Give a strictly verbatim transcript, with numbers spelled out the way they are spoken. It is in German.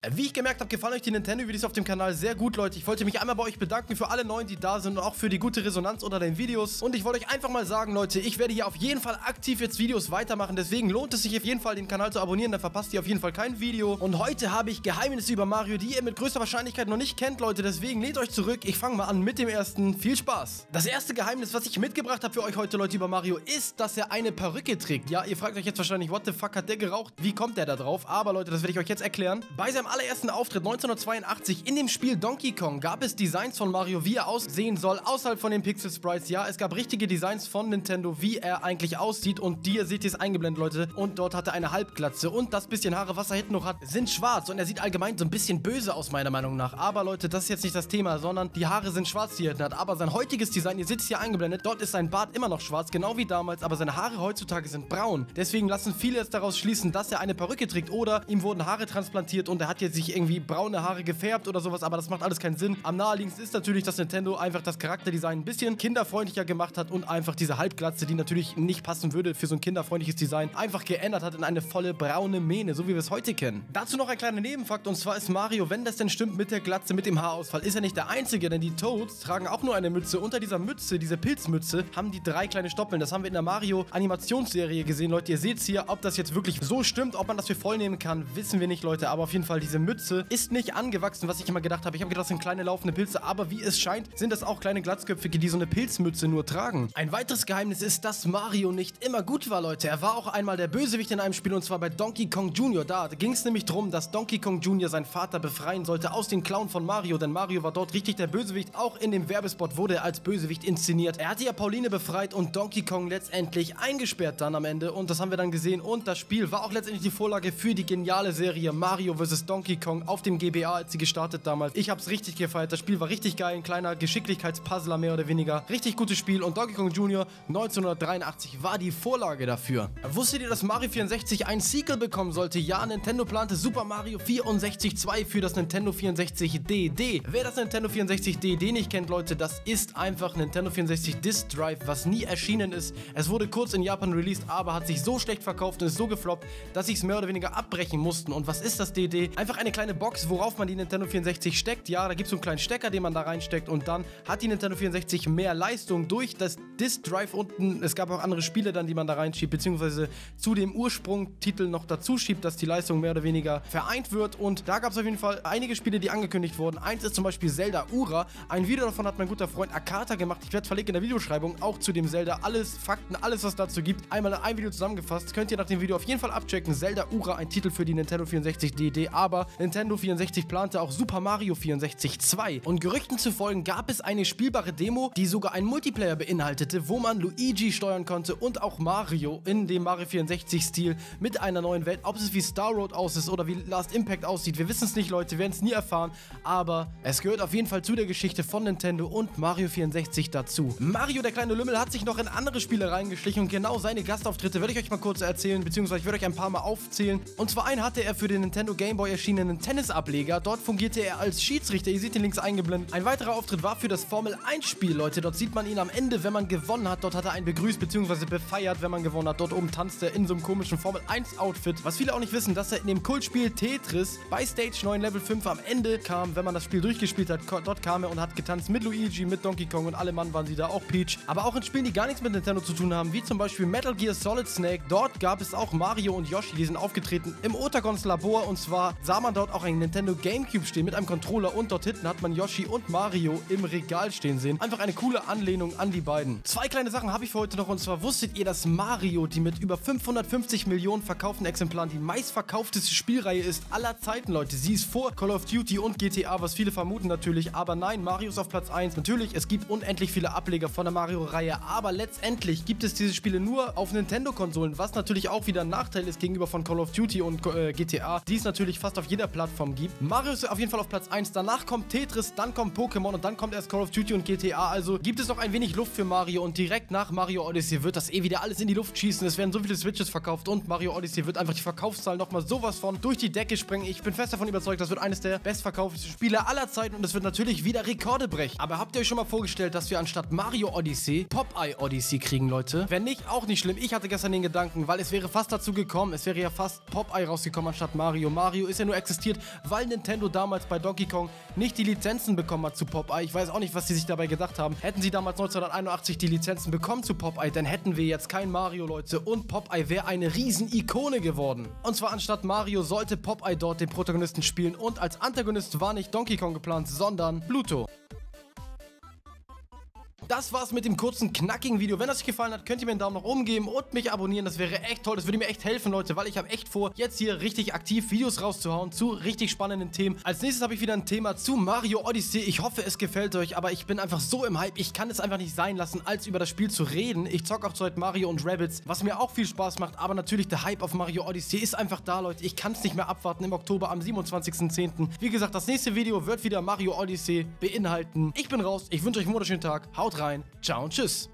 Wie ich gemerkt habe, gefallen euch die Nintendo-Videos auf dem Kanal sehr gut, Leute. Ich wollte mich einmal bei euch bedanken für alle Neuen, die da sind und auch für die gute Resonanz unter den Videos. Und ich wollte euch einfach mal sagen, Leute, ich werde hier auf jeden Fall aktiv jetzt Videos weitermachen. Deswegen lohnt es sich auf jeden Fall, den Kanal zu abonnieren. Dann verpasst ihr auf jeden Fall kein Video. Und heute habe ich Geheimnisse über Mario, die ihr mit größter Wahrscheinlichkeit noch nicht kennt, Leute. Deswegen lehnt euch zurück. Ich fange mal an mit dem ersten. Viel Spaß. Das erste Geheimnis, was ich mitgebracht habe für euch heute, Leute, über Mario, ist, dass er eine Perücke trägt. Ja, ihr fragt euch jetzt wahrscheinlich, what the fuck hat der geraucht? Wie kommt der da drauf? Aber, Leute, das werde ich euch jetzt erklären. Bei seinem allerersten Auftritt neunzehnhundertzweiundachtzig in dem Spiel Donkey Kong gab es Designs von Mario, wie er aussehen soll, außerhalb von den Pixel Sprites. Ja, es gab richtige Designs von Nintendo, wie er eigentlich aussieht. Und die, ihr seht es eingeblendet, Leute. Und dort hat er eine Halbglatze. Und das bisschen Haare, was er hinten noch hat, sind schwarz. Und er sieht allgemein so ein bisschen böse aus, meiner Meinung nach. Aber, Leute, das ist jetzt nicht das Thema, sondern die Haare sind schwarz, die er hinten hat. Aber sein heutiges Design, ihr seht es hier eingeblendet, dort ist sein Bart immer noch schwarz, genau wie damals. Aber seine Haare heutzutage sind braun. Deswegen lassen viele jetzt daraus schließen, dass er eine Perücke trägt. Oder ihm wurden Haare transplantiert und er hat jetzt sich irgendwie braune Haare gefärbt oder sowas, aber das macht alles keinen Sinn. Am naheliegendsten ist natürlich, dass Nintendo einfach das Charakterdesign ein bisschen kinderfreundlicher gemacht hat und einfach diese Halbglatze, die natürlich nicht passen würde für so ein kinderfreundliches Design, einfach geändert hat in eine volle braune Mähne, so wie wir es heute kennen. Dazu noch ein kleiner Nebenfakt, und zwar ist Mario, wenn das denn stimmt mit der Glatze, mit dem Haarausfall, ist er nicht der Einzige, denn die Toads tragen auch nur eine Mütze. Unter dieser Mütze, diese Pilzmütze, haben die drei kleine Stoppeln. Das haben wir in der Mario-Animationsserie gesehen, Leute. Ihr seht es hier, ob das jetzt wirklich so stimmt, ob man das für voll nehmen kann, wissen wir nicht, Leute. Aber auf jeden Fall, diese Mütze ist nicht angewachsen, was ich immer gedacht habe. Ich habe gedacht, das sind kleine laufende Pilze, aber wie es scheint, sind das auch kleine Glatzköpfige, die so eine Pilzmütze nur tragen. Ein weiteres Geheimnis ist, dass Mario nicht immer gut war, Leute. Er war auch einmal der Bösewicht in einem Spiel, und zwar bei Donkey Kong Junior Da ging es nämlich darum, dass Donkey Kong Junior seinen Vater befreien sollte aus den Klauen von Mario, denn Mario war dort richtig der Bösewicht. Auch in dem Werbespot wurde er als Bösewicht inszeniert. Er hatte ja Pauline befreit und Donkey Kong letztendlich eingesperrt dann am Ende, und das haben wir dann gesehen, und das Spiel war auch letztendlich die Vorlage für die geniale Serie Mario versus. Donkey Kong auf dem G B A, als sie gestartet damals. Ich hab's richtig gefeiert, das Spiel war richtig geil, ein kleiner Geschicklichkeitspuzzler mehr oder weniger. Richtig gutes Spiel, und Donkey Kong Junior neunzehnhundertdreiundachtzig war die Vorlage dafür. Wusstet ihr, dass Mario vierundsechzig ein Sequel bekommen sollte? Ja, Nintendo plante Super Mario vierundsechzig zwei für das Nintendo vierundsechzig D D. Wer das Nintendo vierundsechzig D D nicht kennt, Leute, das ist einfach Nintendo vierundsechzig Disk Drive, was nie erschienen ist. Es wurde kurz in Japan released, aber hat sich so schlecht verkauft und ist so gefloppt, dass sie es mehr oder weniger abbrechen mussten. Und was ist das D D? Einfach eine kleine Box, worauf man die Nintendo vierundsechzig steckt. Ja, da gibt es so einen kleinen Stecker, den man da reinsteckt, und dann hat die Nintendo vierundsechzig mehr Leistung durch das Disk Drive unten. Es gab auch andere Spiele dann, die man da reinschiebt, beziehungsweise zu dem Ursprungtitel noch dazu schiebt, dass die Leistung mehr oder weniger vereint wird. Und da gab es auf jeden Fall einige Spiele, die angekündigt wurden. Eins ist zum Beispiel Zelda Ura. Ein Video davon hat mein guter Freund Akata gemacht. Ich werde verlinken in der Videobeschreibung auch zu dem Zelda. Alles Fakten, alles was dazu gibt. Einmal ein Video zusammengefasst. Könnt ihr nach dem Video auf jeden Fall abchecken. Zelda Ura, ein Titel für die Nintendo vierundsechzig D D. Aber Nintendo vierundsechzig plante auch Super Mario vierundsechzig zwei. Und Gerüchten zufolge gab es eine spielbare Demo, die sogar einen Multiplayer beinhaltete, wo man Luigi steuern konnte und auch Mario in dem Mario vierundsechzig Stil mit einer neuen Welt. Ob es wie Star Road aus ist oder wie Last Impact aussieht, wir wissen es nicht, Leute, wir werden es nie erfahren, aber es gehört auf jeden Fall zu der Geschichte von Nintendo und Mario vierundsechzig dazu. Mario, der kleine Lümmel, hat sich noch in andere Spiele reingeschlichen, und genau seine Gastauftritte werde ich euch mal kurz erzählen, beziehungsweise ich werde euch ein paar Mal aufzählen. Und zwar einen hatte er für den Nintendo Game Boy erschienenen Tennisableger. Dort fungierte er als Schiedsrichter, ihr seht ihn links eingeblendet. Ein weiterer Auftritt war für das Formel eins Spiel, Leute. Dort sieht man ihn am Ende, wenn man gewonnen hat. Dort hat er einen begrüßt bzw. befeiert, wenn man gewonnen hat. Dort oben tanzt er in so einem komischen Formel eins Outfit. Was viele auch nicht wissen, dass er in dem Kultspiel Tetris bei Stage neun Level fünf am Ende kam, wenn man das Spiel durchgespielt hat. Dort kam er und hat getanzt mit Luigi, mit Donkey Kong, und alle Mann waren sie da, auch Peach. Aber auch in Spielen, die gar nichts mit Nintendo zu tun haben, wie zum Beispiel Metal Gear Solid Snake. Dort gab es auch Mario und Yoshi, die sind aufgetreten im Otagons Labor, und zwar sah man dort auch einen Nintendo Gamecube stehen mit einem Controller, und dort hinten hat man Yoshi und Mario im Regal stehen sehen. Einfach eine coole Anlehnung an die beiden. Zwei kleine Sachen habe ich für heute noch, und zwar wusstet ihr, dass Mario, die mit über fünfhundertfünfzig Millionen verkauften Exemplaren die meistverkaufteste Spielreihe ist aller Zeiten, Leute. Sie ist vor Call of Duty und G T A, was viele vermuten natürlich, aber nein, Mario ist auf Platz eins. Natürlich, es gibt unendlich viele Ableger von der Mario-Reihe, aber letztendlich gibt es diese Spiele nur auf Nintendo-Konsolen, was natürlich auch wieder ein Nachteil ist gegenüber von Call of Duty und äh, G T A, die es natürlich fast auf jeder Plattform gibt. Mario ist auf jeden Fall auf Platz eins, danach kommt Tetris, dann kommt Pokémon und dann kommt erst Call of Duty und G T A, also gibt es noch ein wenig Luft für Mario, und direkt nach Mario Odyssey wird das eh wieder alles in die Luft schießen. Es werden so viele Switches verkauft, und Mario Odyssey wird einfach die Verkaufszahlen nochmal sowas von durch die Decke sprengen. Ich bin fest davon überzeugt, das wird eines der bestverkauftesten Spiele aller Zeiten, und es wird natürlich wieder Rekorde brechen. Aber habt ihr euch schon mal vorgestellt, dass wir anstatt Mario Odyssey Popeye Odyssey kriegen, Leute? Wenn nicht, auch nicht schlimm. Ich hatte gestern den Gedanken, weil es wäre fast dazu gekommen, es wäre ja fast Popeye rausgekommen anstatt Mario. Mario ist ja nur nur existiert, weil Nintendo damals bei Donkey Kong nicht die Lizenzen bekommen hat zu Popeye. Ich weiß auch nicht, was sie sich dabei gedacht haben. Hätten sie damals neunzehnhunderteinundachtzig die Lizenzen bekommen zu Popeye, dann hätten wir jetzt kein Mario, Leute, und Popeye wäre eine riesen Ikone geworden. Und zwar anstatt Mario sollte Popeye dort den Protagonisten spielen und als Antagonist war nicht Donkey Kong geplant, sondern Pluto. Das war's mit dem kurzen, knackigen Video. Wenn es euch gefallen hat, könnt ihr mir einen Daumen nach oben geben und mich abonnieren. Das wäre echt toll. Das würde mir echt helfen, Leute, weil ich habe echt vor, jetzt hier richtig aktiv Videos rauszuhauen zu richtig spannenden Themen. Als nächstes habe ich wieder ein Thema zu Mario Odyssey. Ich hoffe, es gefällt euch, aber ich bin einfach so im Hype. Ich kann es einfach nicht sein lassen, als über das Spiel zu reden. Ich zocke auch zurzeit Mario und Rabbids, was mir auch viel Spaß macht, aber natürlich der Hype auf Mario Odyssey ist einfach da, Leute. Ich kann es nicht mehr abwarten im Oktober am siebenundzwanzigsten zehnten Wie gesagt, das nächste Video wird wieder Mario Odyssey beinhalten. Ich bin raus. Ich wünsche euch einen wunderschönen Tag. Haut rein. Ciao und tschüss.